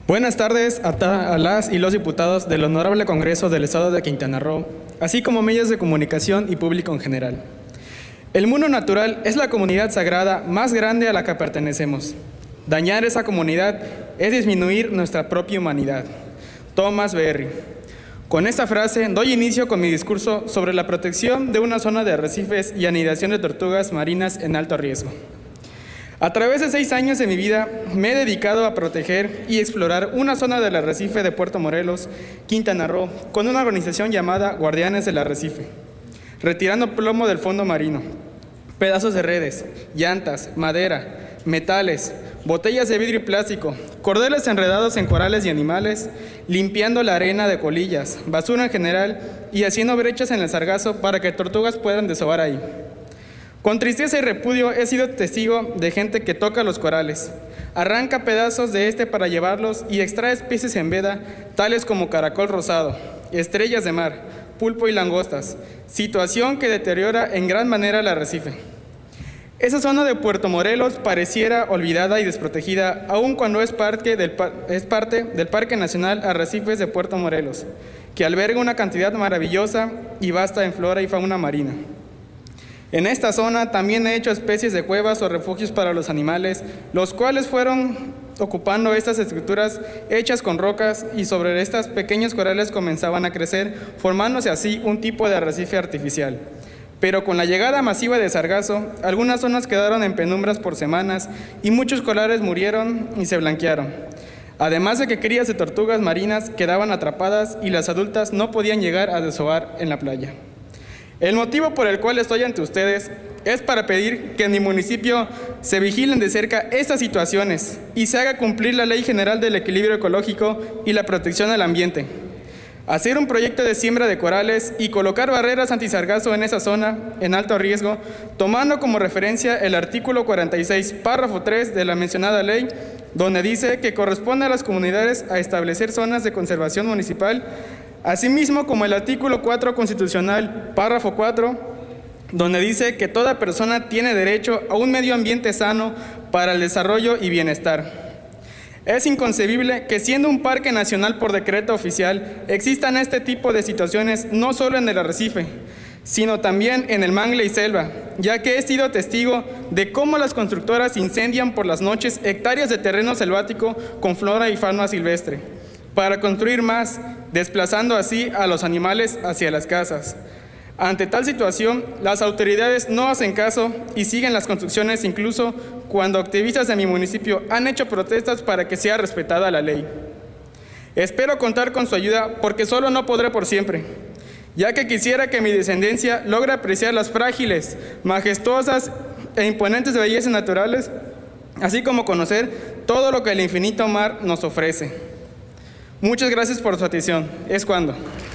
Buenas tardes a las y los diputados del Honorable Congreso del Estado de Quintana Roo, así como medios de comunicación y público en general. El mundo natural es la comunidad sagrada más grande a la que pertenecemos. Dañar esa comunidad es disminuir nuestra propia humanidad. Thomas Berry. Con esta frase doy inicio con mi discurso sobre la protección de una zona de arrecifes y anidación de tortugas marinas en alto riesgo. A través de 6 años de mi vida me he dedicado a proteger y explorar una zona del arrecife de Puerto Morelos, Quintana Roo, con una organización llamada Guardianes del Arrecife, retirando plomo del fondo marino, pedazos de redes, llantas, madera, metales, botellas de vidrio y plástico, cordeles enredados en corales y animales, limpiando la arena de colillas, basura en general y haciendo brechas en el sargazo para que tortugas puedan desovar ahí. Con tristeza y repudio he sido testigo de gente que toca los corales, arranca pedazos de para llevarlos y extrae especies en veda, tales como caracol rosado, estrellas de mar, pulpo y langostas, situación que deteriora en gran manera el arrecife. Esa zona de Puerto Morelos pareciera olvidada y desprotegida, aun cuando es parte del Parque Nacional Arrecifes de Puerto Morelos, que alberga una cantidad maravillosa y vasta en flora y fauna marina. En esta zona también he hecho especies de cuevas o refugios para los animales, los cuales fueron ocupando estas estructuras hechas con rocas y sobre estas pequeños corales comenzaban a crecer, formándose así un tipo de arrecife artificial. Pero con la llegada masiva de sargazo, algunas zonas quedaron en penumbras por semanas y muchos corales murieron y se blanquearon. Además de que crías de tortugas marinas quedaban atrapadas y las adultas no podían llegar a desovar en la playa. El motivo por el cual estoy ante ustedes es para pedir que en mi municipio se vigilen de cerca estas situaciones y se haga cumplir la Ley General del Equilibrio Ecológico y la protección al ambiente. Hacer un proyecto de siembra de corales y colocar barreras antisargazo en esa zona en alto riesgo, tomando como referencia el artículo 46, párrafo 3 de la mencionada ley, donde dice que corresponde a las comunidades a establecer zonas de conservación municipal, asimismo como el artículo 4 constitucional, párrafo 4, donde dice que toda persona tiene derecho a un medio ambiente sano para el desarrollo y bienestar. Es inconcebible que siendo un parque nacional por decreto oficial existan este tipo de situaciones no solo en el arrecife, sino también en el mangle y selva, ya que he sido testigo de cómo las constructoras incendian por las noches hectáreas de terreno selvático con flora y fauna silvestre, para construir más, desplazando así a los animales hacia las casas. Ante tal situación, las autoridades no hacen caso y siguen las construcciones incluso cuando activistas de mi municipio han hecho protestas para que sea respetada la ley. Espero contar con su ayuda porque solo no podré por siempre, ya que quisiera que mi descendencia logre apreciar las frágiles, majestuosas e imponentes bellezas naturales, así como conocer todo lo que el infinito mar nos ofrece. Muchas gracias por su atención. Es cuando.